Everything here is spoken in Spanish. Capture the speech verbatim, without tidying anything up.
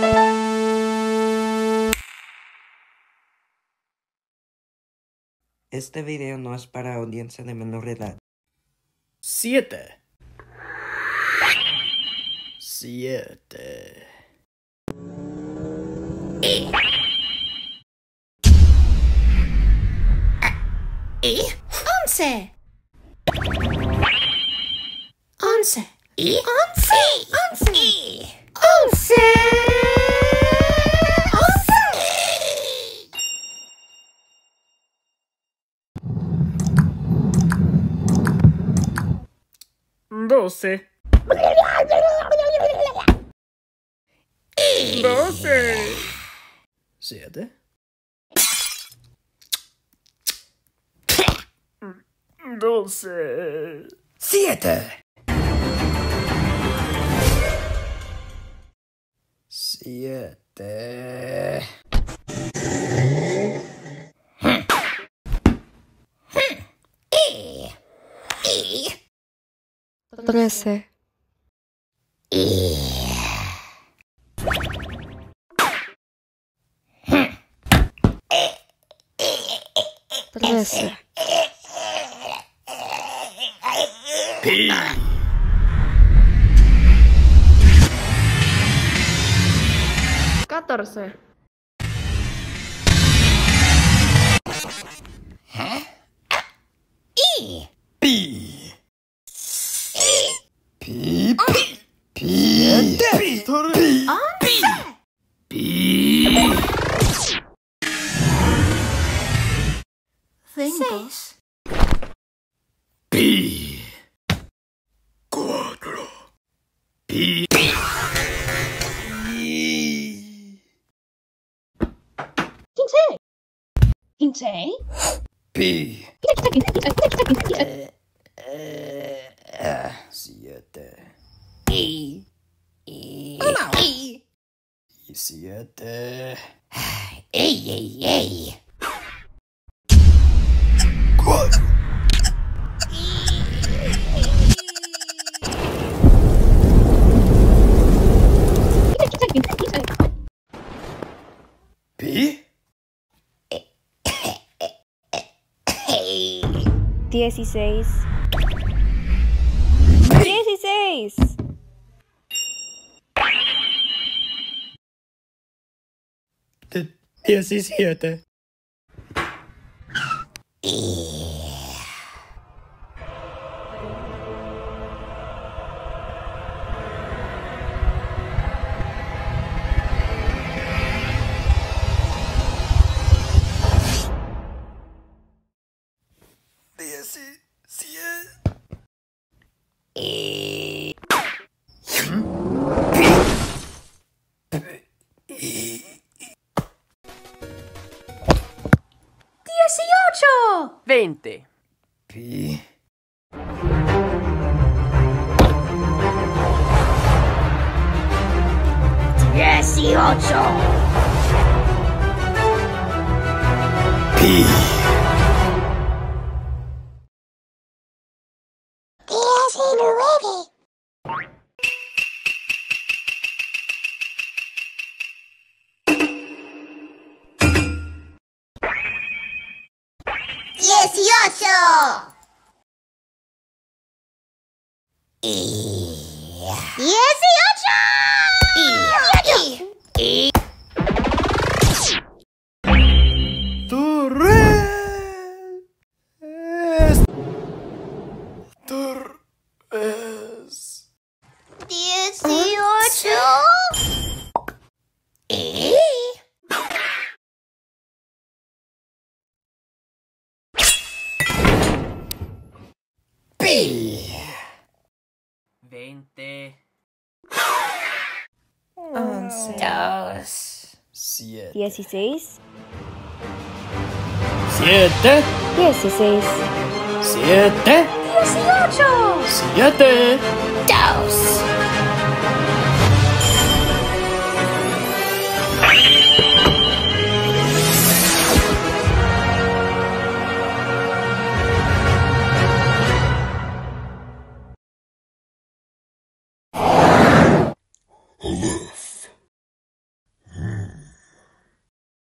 Este video no es para audiencia de menor edad. Siete. Siete. Y. Y. Once. Once. Y. Once. Once. Y. Once. Doce. Doce. Siete. Doce. Siete. Siete. Y. Y. Trece. Y. Trece. Pi. Catorce. Y. Pi. Pi. Pi. Pi. Pi. Pi. Pi. Cinco. Pi. Cuatro. Pi. Quince. Quince. Pi. Eh, eh, Siete. Y. Y. Y. Y siete. Ey, ey, ey. Cuatro. Pi. Hey. Dieciséis. Dieciséis. Diecisiete. Diecisiete. Y. Dieciocho. Veinte. Pi. Dieciocho. Pi. Diecinueve. Dieciocho. Y. Dieciocho. Y. Y. Torres. Torres. Dieciocho. Y. Pi. Veinte. Once. Dos. Siete. Dieciséis. Siete. Dieciséis. Siete. Dieciocho. Siete. Dos.